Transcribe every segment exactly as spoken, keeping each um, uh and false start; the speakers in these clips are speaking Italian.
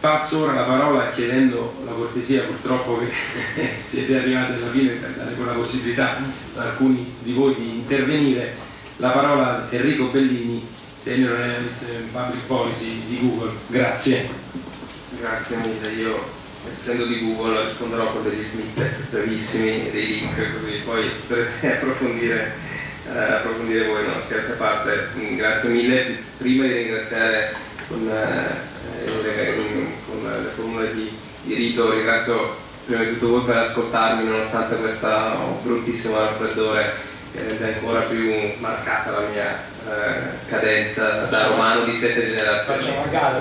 passo ora la parola chiedendo la cortesia, purtroppo che siete arrivati alla fine per dare con la possibilità a alcuni di voi di intervenire, la parola a Enrico Bellini, Senior Analyst in Public Policy di Google. Grazie. Grazie mille. Io, essendo di Google, risponderò con degli snippet brevissimi e dei link, così poi potrete approfondire, eh, approfondire voi. No, scherzi a parte, grazie mille. Prima di ringraziare con, eh, con le formule di, di rito, ringrazio prima di tutto voi per ascoltarmi nonostante questa bruttissima raffreddore che rende ancora più marcata la mia eh, cadenza da romano di sette generazioni. Facciamo a gara,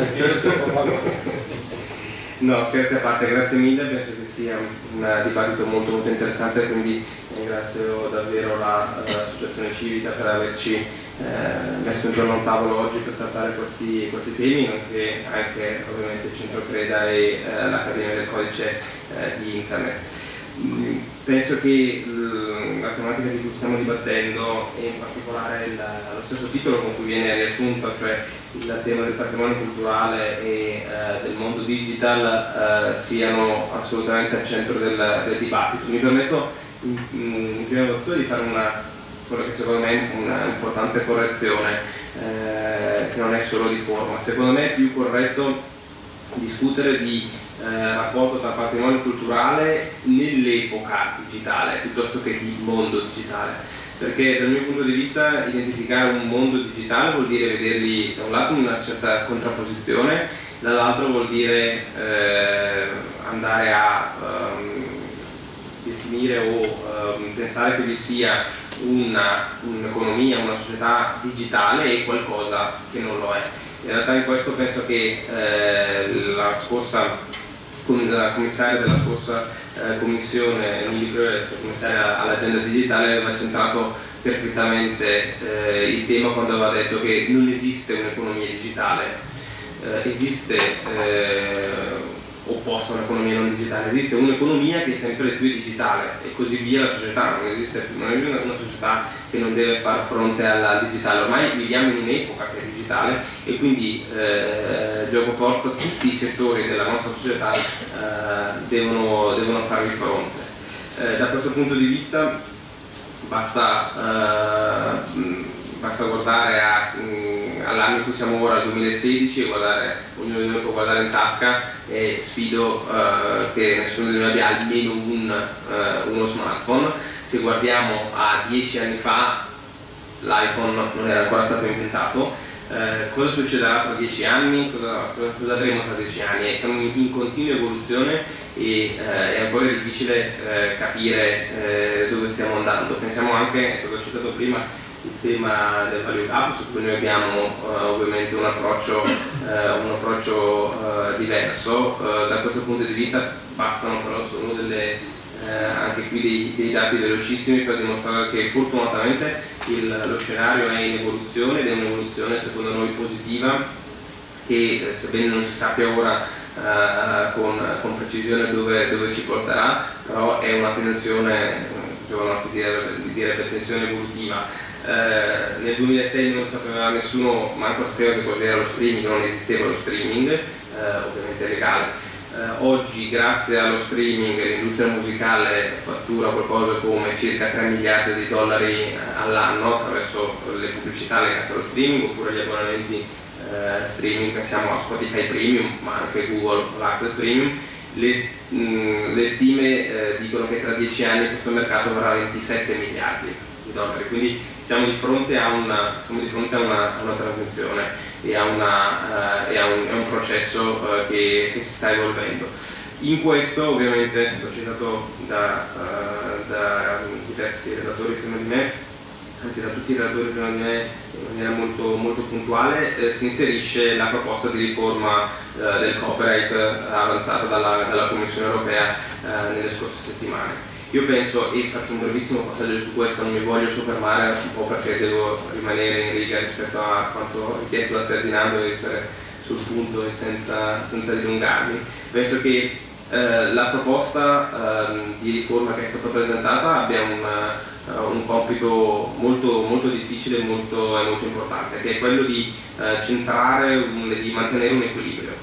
No, scherzi a parte, grazie mille, penso che sia un dibattito molto molto interessante, quindi ringrazio davvero l'associazione la, civica per averci eh, messo intorno a un tavolo oggi per trattare questi, questi temi, nonché anche ovviamente il Centro Creda e eh, l'Accademia del Codice eh, di Internet. Mm, penso che la tematica di cui stiamo dibattendo e in particolare il, lo stesso titolo con cui viene riassunto, cioè il tema del patrimonio culturale e eh, del mondo digital, eh, siano assolutamente al centro del, del dibattito. Mi permetto in, in prima battuta di fare una, quello che secondo me è un'importante correzione, eh, che non è solo di forma. Secondo me è più corretto discutere di eh, rapporto tra patrimonio culturale nell'epoca digitale piuttosto che di mondo digitale, perché dal mio punto di vista identificare un mondo digitale vuol dire vederli da un lato in una certa contrapposizione, dall'altro vuol dire eh, andare a um, definire o um, pensare che vi sia un'economia, un una società digitale e qualcosa che non lo è. In realtà in questo penso che eh, la scorsa la commissaria della scorsa eh, commissione, non dico essere commissaria all'agenda digitale, aveva centrato perfettamente eh, il tema quando aveva detto che non esiste un'economia digitale, eh, esiste eh, opposto a un'economia non digitale, esiste un'economia che è sempre più digitale e così via la società, non esiste non è una società che non deve far fronte alla digitale, ormai viviamo in un'epoca che è digitale e quindi eh, gioco forza tutti i settori della nostra società eh, devono, devono farvi fronte. Eh, da questo punto di vista basta, eh, basta guardare all'anno in cui siamo ora, al duemilasedici, e guardare, ognuno di noi può guardare in tasca e sfido eh, che nessuno di noi abbia almeno un, eh, uno smartphone. Se guardiamo a dieci anni fa l'iPhone non era ancora stato inventato. Eh, cosa succederà tra dieci anni? Cosa, cosa avremo tra dieci anni? Siamo in, in continua evoluzione e eh, è ancora difficile eh, capire eh, dove stiamo andando. Pensiamo anche, è stato citato prima, il tema del value gap, su cui noi abbiamo eh, ovviamente un approccio, eh, un approccio eh, diverso. Eh, da questo punto di vista bastano però solo delle Eh, anche qui dei, dei dati velocissimi per dimostrare che fortunatamente il, lo scenario è in evoluzione ed è un'evoluzione secondo noi positiva che eh, sebbene non si sappia ora eh, con, con precisione dove, dove ci porterà, però è una tensione, potevano anche dire, dire tensione evolutiva. Eh, nel duemilasei non sapeva nessuno, manco sapeva che cos'era lo streaming, non esisteva lo streaming, eh, ovviamente legale. Uh, oggi grazie allo streaming l'industria musicale fattura qualcosa come circa tre miliardi di dollari uh, all'anno attraverso le pubblicità legate allo streaming oppure gli abbonamenti uh, streaming, pensiamo a Spotify Premium ma anche Google Access Premium. Le, mh, le stime uh, dicono che tra dieci anni questo mercato varrà ventisette miliardi di dollari, quindi siamo di fronte a una, siamo di fronte a una, a una transizione e a, una, uh, e a, un, a un processo uh, che, che si sta evolvendo. In questo ovviamente è stato citato da, uh, da diversi relatori prima di me, anzi da tutti i relatori prima di me in maniera molto, molto puntuale, eh, si inserisce la proposta di riforma uh, del copyright uh, avanzata dalla, dalla Commissione Europea uh, nelle scorse settimane. Io penso, e faccio un brevissimo passaggio su questo, non mi voglio soffermare un po' perché devo rimanere in riga rispetto a quanto richiesto da Ferdinando e essere sul punto e senza, senza dilungarmi. Penso che eh, la proposta eh, di riforma che è stata presentata abbia un, uh, un compito molto, molto difficile e molto, molto importante, che è quello di uh, centrare, un, di mantenere un equilibrio.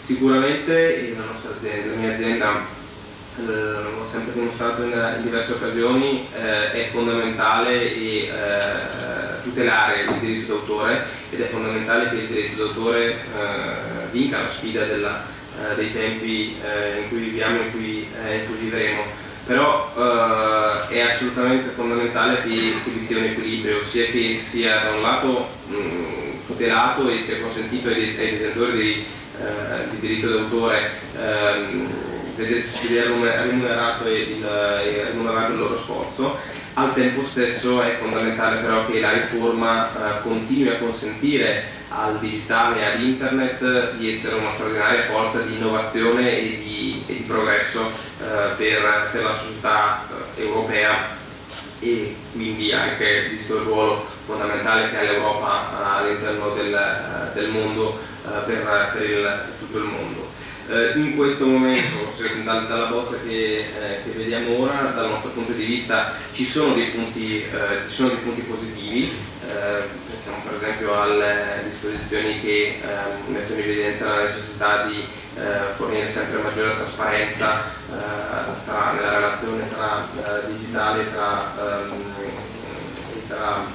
Sicuramente la nostra azienda, la mia azienda, Eh, l'ho sempre dimostrato in, in diverse occasioni, eh, è fondamentale e, eh, tutelare il diritto d'autore, ed è fondamentale che il diritto d'autore eh, vinca la sfida della, eh, dei tempi eh, in cui viviamo e in cui, eh, in cui vivremo. Però eh, è assolutamente fondamentale che, che vi sia un equilibrio, ossia che sia da un lato mh, tutelato e sia consentito ai, ai detentori di, eh, di diritto d'autore ehm, vedersi remunerato e, il, e remunerato il loro sforzo. Al tempo stesso è fondamentale però che la riforma eh, continui a consentire al digitale e ad internet di essere una straordinaria forza di innovazione e di, e di progresso eh, per, per la società eh, europea, e quindi anche visto il ruolo fondamentale che ha l'Europa eh, all'interno del, del mondo eh, per, per il, tutto il mondo. Eh, in questo momento, dal, dalla bozza che, eh, che vediamo ora, dal nostro punto di vista ci sono dei punti, eh, ci sono dei punti positivi, eh, pensiamo per esempio alle disposizioni che eh, mettono in evidenza la necessità di eh, fornire sempre maggiore trasparenza eh, tra, nella relazione tra eh, digitale e tra, ehm, tra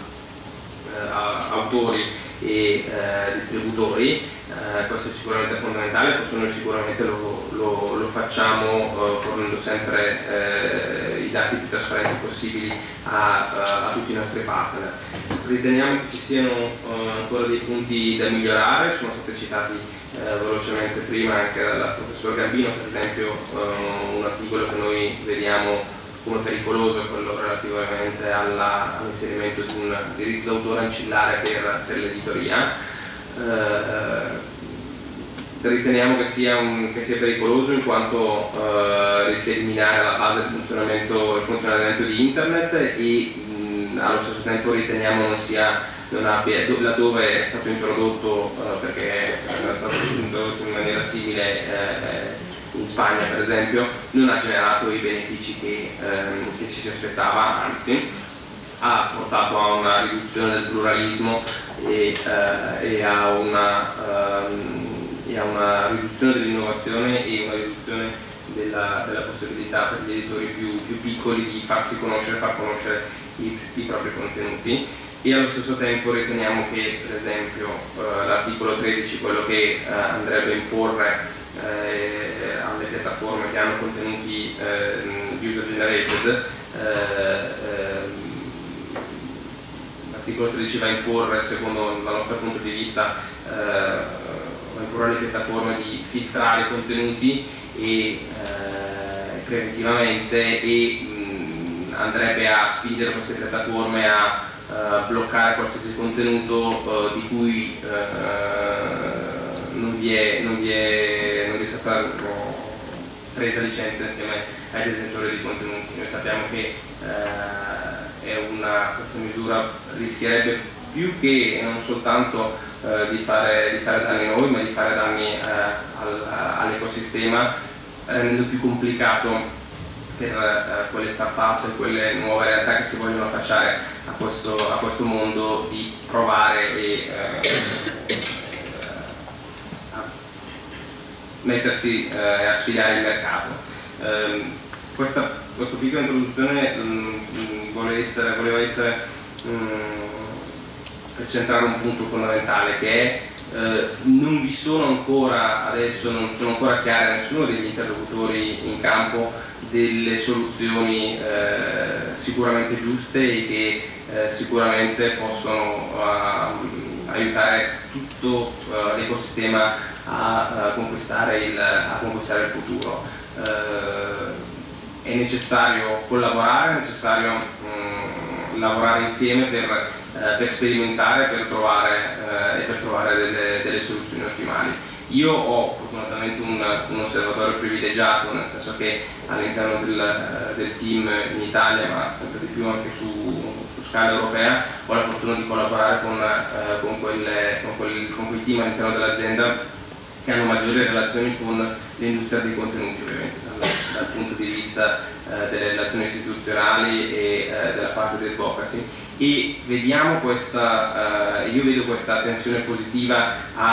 eh, autori e eh, distributori. Eh, questo è sicuramente fondamentale, questo noi sicuramente lo, lo, lo facciamo eh, fornendo sempre eh, i dati più trasparenti possibili a, a, a tutti i nostri partner. Riteniamo che ci siano eh, ancora dei punti da migliorare, sono stati citati eh, velocemente prima anche dal professor Gambino, per esempio eh, un articolo che noi vediamo come pericoloso è quello relativamente all'inserimento di un diritto d'autore ancillare per, per l'editoria. Eh, riteniamo che sia, un, che sia pericoloso in quanto eh, rischia di minare la base del funzionamento, il funzionamento di internet, e mh, allo stesso tempo riteniamo non sia, non abbia, laddove è stato introdotto, eh, perché è stato introdotto in maniera simile eh, in Spagna per esempio, non ha generato i benefici che, ehm, che ci si aspettava, anzi ha portato a una riduzione del pluralismo e, eh, e, a, una, ehm, e a una riduzione dell'innovazione e una riduzione della, della possibilità per gli editori più, più piccoli di farsi conoscere, far conoscere i, i propri contenuti. E allo stesso tempo riteniamo che per esempio eh, l'articolo tredici, quello che eh, andrebbe a imporre eh, alle piattaforme che hanno contenuti eh, user generated, eh, l'articolo tredici va a imporre, secondo il nostro punto di vista, eh, va a imporre alle piattaforme di filtrare i contenuti e, eh, preventivamente, e mh, andrebbe a spingere queste piattaforme a uh, bloccare qualsiasi contenuto uh, di cui uh, non vi è, non vi è, non vi è stata uh, presa licenza insieme ai detentori di contenuti. Noi sappiamo che uh, è una, questa misura rischierebbe più che non soltanto uh, di, fare, di fare danni a noi, ma di fare danni uh, al, all'ecosistema, rendendo più complicato per uh, quelle start-up e quelle nuove realtà che si vogliono affacciare a questo, a questo mondo di provare e uh, a mettersi uh, e a sfidare il mercato. Uh, questa, questa piccola introduzione um, vuole essere, voleva essere um, per centrare un punto fondamentale, che è Eh, non vi sono ancora, adesso non sono ancora chiare a nessuno degli interlocutori in campo delle soluzioni eh, sicuramente giuste e che eh, sicuramente possono uh, aiutare tutto uh, l'ecosistema a, a, conquistare il, a conquistare il futuro. Uh, è necessario collaborare, è necessario um, lavorare insieme per Eh, per sperimentare, per trovare, eh, e per trovare delle, delle soluzioni ottimali. Io ho fortunatamente un, un osservatorio privilegiato, nel senso che all'interno del, del team in Italia, ma sempre di più anche su, su scala europea, ho la fortuna di collaborare con, eh, con, quelle, con, quel, con quei team all'interno dell'azienda che hanno maggiori relazioni con l'industria dei contenuti, ovviamente dal, dal punto di vista eh, delle relazioni istituzionali e eh, della parte di advocacy. E vediamo questa, uh, io vedo questa tensione positiva a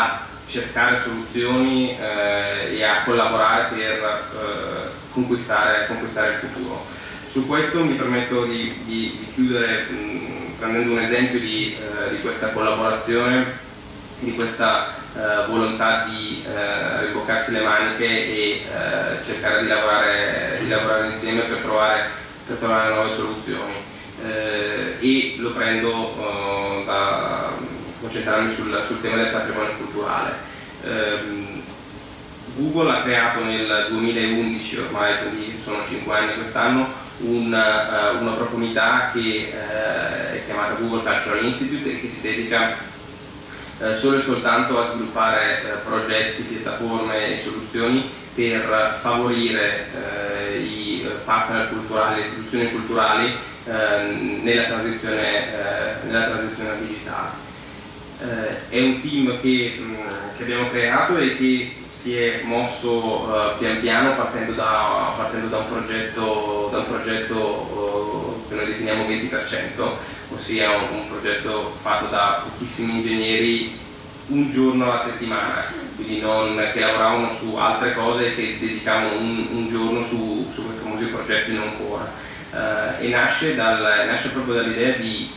cercare soluzioni eh, e a collaborare per eh, conquistare, conquistare il futuro. Su questo mi permetto di, di, di chiudere mh, prendendo un esempio di, eh, di questa collaborazione, di questa eh, volontà di eh, riboccarsi le maniche e eh, cercare di lavorare, di lavorare insieme per trovare, per trovare nuove soluzioni. Eh, e lo prendo eh, da concentrarmi sul, sul tema del patrimonio culturale. Eh, Google ha creato nel duemilaundici, ormai quindi sono cinque anni quest'anno, una, uh, una propria unità che uh, è chiamata Google Cultural Institute e che si dedica uh, solo e soltanto a sviluppare uh, progetti, piattaforme e soluzioni per favorire uh, i partner culturali, le istituzioni culturali uh, nella transizione, uh, nella transizione digitale. Uh, è un team che, mh, che abbiamo creato e che si è mosso uh, pian piano partendo da, partendo da un progetto, da un progetto uh, che noi definiamo venti per cento, ossia un, un progetto fatto da pochissimi ingegneri un giorno alla settimana, quindi non che lavoravano su altre cose e che dedicavano un, un giorno su, su quei famosi progetti non core. Uh, e nasce, dal, nasce proprio dall'idea di,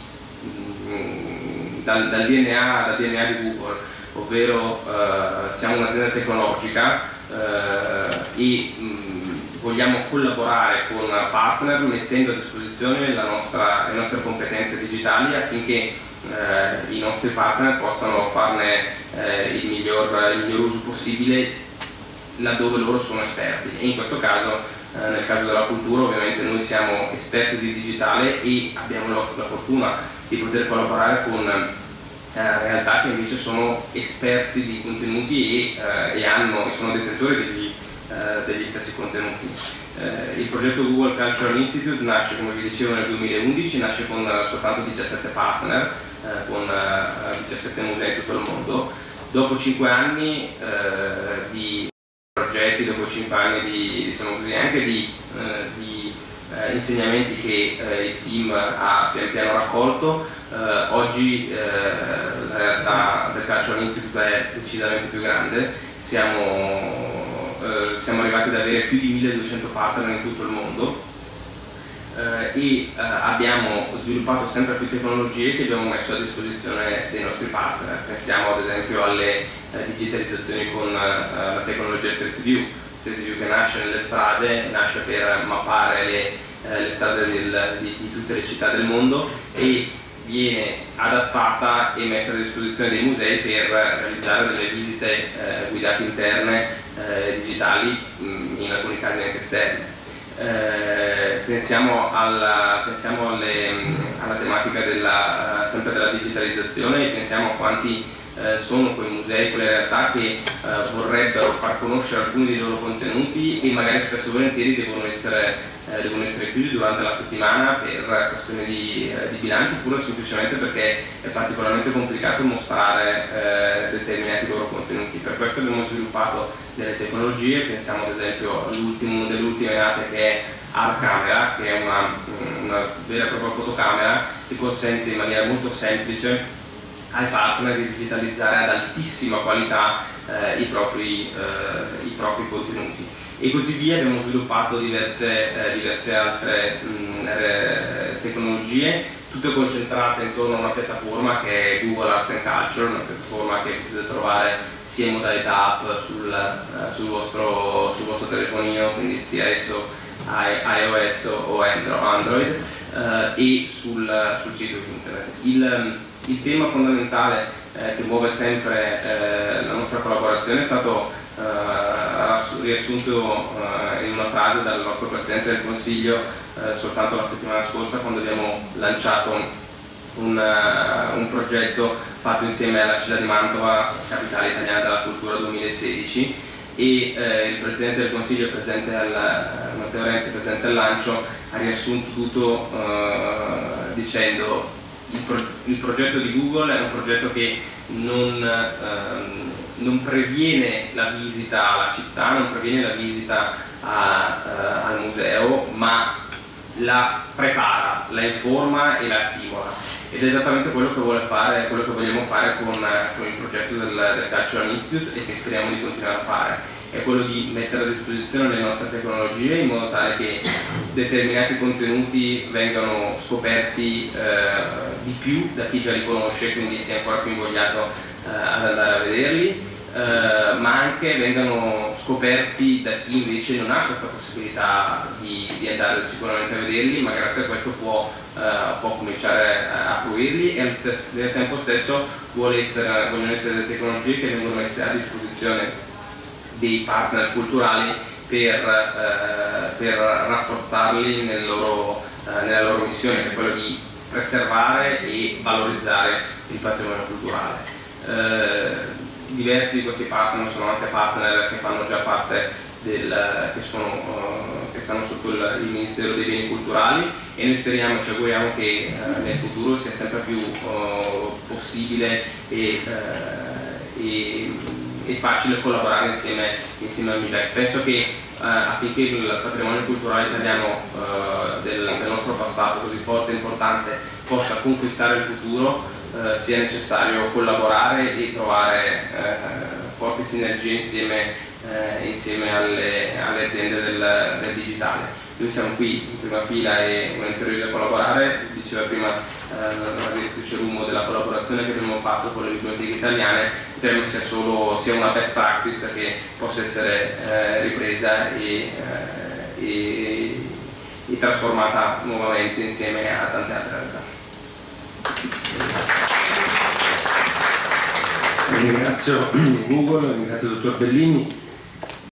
mh, dal, dal, D N A, dal D N A di Google, ovvero eh, siamo un'azienda tecnologica eh, e mh, vogliamo collaborare con partner mettendo a disposizione la nostra, le nostre competenze digitali affinché eh, i nostri partner possano farne eh, il, miglior, il miglior uso possibile laddove loro sono esperti. E in questo caso, eh, nel caso della cultura, ovviamente noi siamo esperti di digitale e abbiamo la, la fortuna di poter collaborare con realtà che invece sono esperti di contenuti e, eh, e, hanno, e sono detentori degli, eh, degli stessi contenuti. Eh, il progetto Google Cultural Institute nasce, come vi dicevo, nel duemilaundici, nasce con soltanto diciassette partner, eh, con eh, diciassette musei in tutto il mondo. Dopo cinque anni eh, di progetti, dopo cinque anni di, diciamo così, anche di, eh, di eh, insegnamenti che eh, il team ha pian piano raccolto, Uh, oggi uh, la realtà del Cultural Institute è decisamente più grande, siamo, uh, siamo arrivati ad avere più di milleduecento partner in tutto il mondo uh, e uh, abbiamo sviluppato sempre più tecnologie che abbiamo messo a disposizione dei nostri partner. Pensiamo ad esempio alle uh, digitalizzazioni con uh, la tecnologia Street View, Street View che nasce nelle strade, nasce per mappare le, uh, le strade del, di, di tutte le città del mondo e viene adattata e messa a disposizione dei musei per realizzare delle visite eh, guidate interne, eh, digitali, mh, in alcuni casi anche esterne. Eh, pensiamo alla, pensiamo alle, alla tematica della, sempre della digitalizzazione e pensiamo a quanti eh, sono quei musei, quelle realtà che eh, vorrebbero far conoscere alcuni dei loro contenuti e magari spesso e volentieri devono essere Eh, devono essere chiusi durante la settimana per questioni di, eh, di bilancio oppure semplicemente perché è particolarmente complicato mostrare eh, determinati loro contenuti. Per questo abbiamo sviluppato delle tecnologie, pensiamo ad esempio all'ultimo delle ultime nate che è Art Camera, che è una, una vera e propria fotocamera che consente in maniera molto semplice ai partner di digitalizzare ad altissima qualità eh, i, propri, eh, i propri contenuti. E così via. Abbiamo sviluppato diverse, eh, diverse altre mh, eh, tecnologie, tutte concentrate intorno a una piattaforma che è Google Arts and Culture, una piattaforma che potete trovare sia in modalità app sul, eh, sul, vostro, sul vostro telefonino, quindi sia esso iOS o Android, eh, e sul, sul sito internet. Il, il tema fondamentale eh, che muove sempre eh, la nostra collaborazione è stato Uh, riassunto uh, in una frase dal nostro Presidente del Consiglio uh, soltanto la settimana scorsa, quando abbiamo lanciato un, uh, un progetto fatto insieme alla città di Mantova, capitale italiana della cultura duemilasedici, e uh, il Presidente del Consiglio presente al, uh, Matteo Renzi, presente al lancio, ha riassunto tutto uh, dicendo il, pro il progetto di Google è un progetto che non uh, non previene la visita alla città, non previene la visita a, uh, al museo, ma la prepara, la informa e la stimola. ed è esattamente quello che vuole fare, quello che vogliamo fare con, con il progetto del, del Cultural Institute e che speriamo di continuare a fare. È quello di mettere a disposizione le nostre tecnologie in modo tale che determinati contenuti vengano scoperti eh, di più da chi già li conosce, quindi sia ancora più invogliato eh, ad andare a vederli, eh, ma anche vengano scoperti da chi invece non ha questa possibilità di, di andare sicuramente a vederli, ma grazie a questo può, eh, può cominciare a fruirli, e al, al tempo stesso vuole essere, vogliono essere delle tecnologie che vengono messe a disposizione dei partner culturali per, eh, per rafforzarli nel loro, eh, nella loro missione, che è quella di preservare e valorizzare il patrimonio culturale. Eh, diversi di questi partner sono anche partner che fanno già parte del, che, sono, uh, che stanno sotto il, il Ministero dei Beni Culturali, e noi speriamo, ci auguriamo che uh, nel futuro sia sempre più uh, possibile e, uh, e è facile collaborare insieme, insieme al MIBEC. Penso che eh, affinché il patrimonio culturale italiano eh, del, del nostro passato così forte e importante possa conquistare il futuro, eh, sia necessario collaborare e trovare eh, forti sinergie insieme, eh, insieme alle, alle aziende del, del digitale. Noi siamo qui in prima fila e volentieri a collaborare. Diceva prima eh, la direttrice Rumo della collaborazione che abbiamo fatto con le biblioteche italiane, speriamo sia solo sia una best practice che possa essere eh, ripresa e, eh, e, e trasformata nuovamente insieme a tante altre realtà. Ringrazio Google, ringrazio il dottor Bellini.